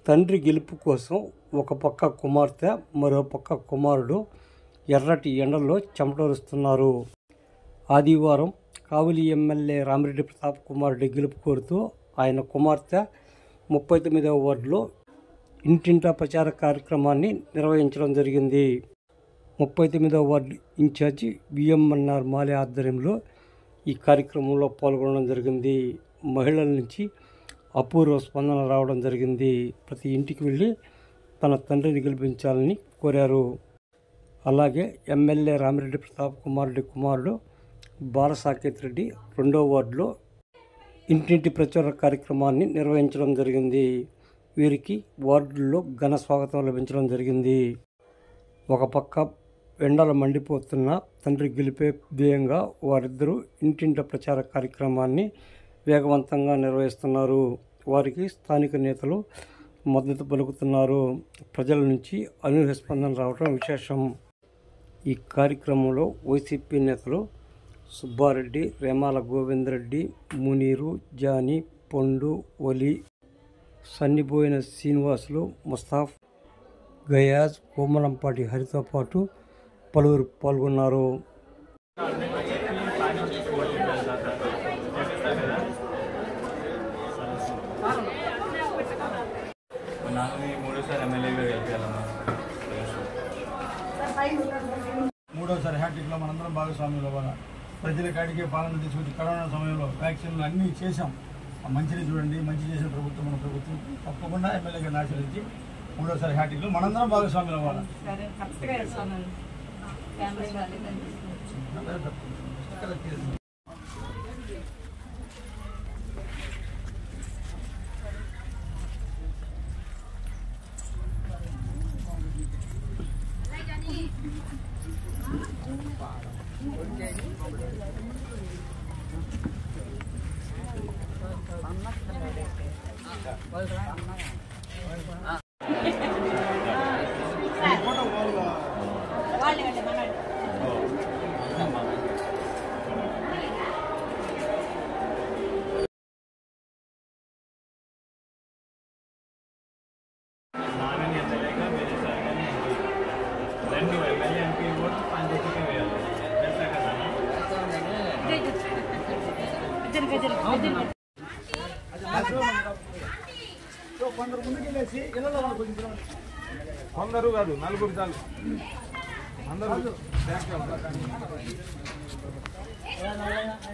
తండ్రి గెలుపు కోసం ఒక పక్క కుమార్తె మరో పక్క కుమారుడు ఎర్రటి ఎండల్లో చెమటోరుస్తున్నారు. ఆదివారం కావలి ఎమ్మెల్యే రామిరెడ్డి ప్రతాప్ కుమార్ రెడ్డి గెలుపు కోరుతూ ఆయన కుమార్తె 39వ వార్డులో ఇంటింటా ప్రచార కార్యక్రమాన్ని నిర్వహించడం జరిగింది. 39వ వార్డు ఇన్ఛార్జి విఎంఎన్ఆర్ మాలే ఆధ్వర్యంలో ఈ కార్యక్రమంలో పాల్గొనడం జరిగింది. మహిళల నుంచి అపూర్వ స్పందన రావడం జరిగింది. ప్రతి ఇంటికి వెళ్ళి తన తండ్రిని గెలిపించాలని కోరారు. అలాగే ఎమ్మెల్యే రామిరెడ్డి ప్రతాప్ కుమార్ రెడ్డి కుమారుడు బాలసాకేత్ రెడ్డి 2వ వార్డులో ఇంటింటి ప్రచార కార్యక్రమాన్ని నిర్వహించడం జరిగింది. వీరికి వార్డుల్లో ఘన స్వాగతం లభించడం జరిగింది. ఒక పక్క ఎండలు మండిపోతున్న తండ్రి గెలిపే ధ్యేయంగా వారిద్దరూ ఇంటింట ప్రచార కార్యక్రమాన్ని వేగవంతంగా నిర్వహిస్తున్నారు. వారికి స్థానిక నేతలు మద్దతు పలుకుతున్నారు. ప్రజల నుంచి అనూహ్య స్పందన రావడం విశేషం. ఈ కార్యక్రమంలో వైసీపీ నేతలు సుబ్బారెడ్డి, రేమాల గోవిందరెడ్డి, మునీరు, జానీ, పండు, వలి, సన్నిబోయిన శ్రీనివాసులు, ముస్తాఫ్, గయాజ్, కోమలంపాటి హరితో పాటు పలువురు పాల్గొన్నారు. మూడోసారి హ్యాట్రిక్లో మనందరం భాగస్వామ్యులు అవ్వాలి. ప్రజల కాడికే పాలన తీసుకొచ్చి కరోనా సమయంలో వ్యాక్సిన్లు అన్నీ చేశాం. మంచిని చూడండి, మంచి చేసిన ప్రభుత్వం మన ప్రభుత్వం. తప్పకుండా ఎమ్మెల్యేగా ఆచరించి మూడోసారి హ్యాట్రిక్లో మనందరం భాగస్వామ్యులు అవ్వాలి. కొందరు కాదు, నలుగురు చాలు. అందరూ